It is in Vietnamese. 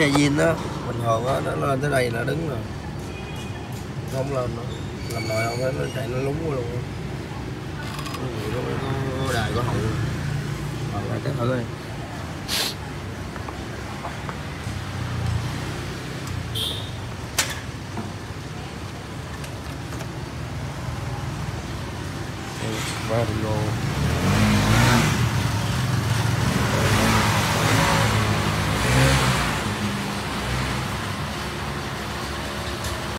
dây zin đó bình thường á, nó lên tới đây là đứng rồi, không lên nữa, làm nồi không nó chạy nó lúng quá luôn. Có đài có hậu rồi lại test thử đi. Ba đừng đồ